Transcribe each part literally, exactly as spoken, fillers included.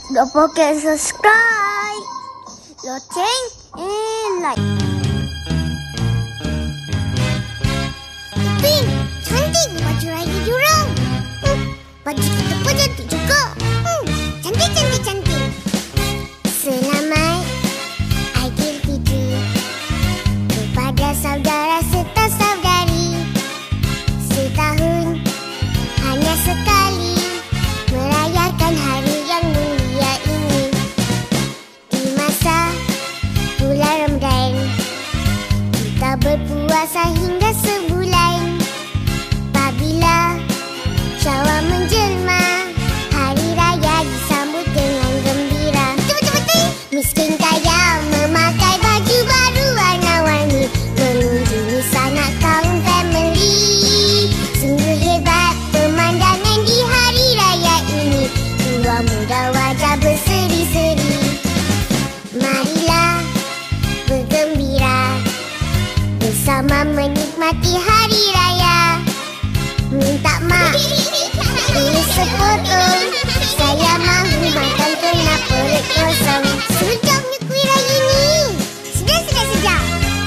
Don't forget to subscribe, loceng, and like. Pin, cantik baju raya diorang. Hmm, baju kita pun cantik juga. Hmm, cantik, cantik, cantik. Selamat Aidilfitri kepada saudara serta saudari. Setahun hanya sekali merayakan hari yang mulia ini. Di masa bulan Ramadan kita berpuasa hingga sebulan. Apabila Syawal menjelma, hari raya disambut dengan gembira. Betul-betul. Miskin kaya memakai baju baru warna-warni, mengunjungi sanak kaum family. Sungguh hebat pemandangan di hari raya ini. Tua muda wajah berseri-seri. Marilah bergembira bersama menikmati hari raya. Minta mak tulis sepotong. Saya mahu makan kena perut kosong. Sedapnya kuih raya ini. Sedap, sedap, sedap.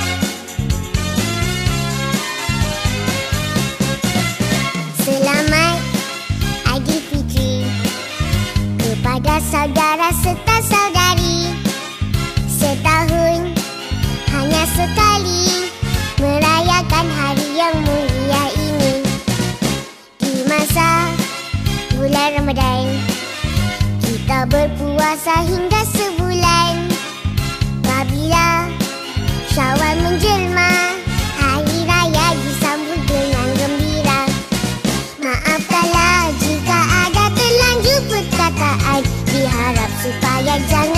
Selamat Aidilfitri kepada saudara serta saudari. Setahun hanya sekali merayakan hari yang mulia ini. Di masa bulan Ramadan kita berpuasa hingga sebulan. Apabila Syawal menjelma, hari raya disambut dengan gembira. Maafkanlah jika ada terlanjur perkataan, diharap supaya jangan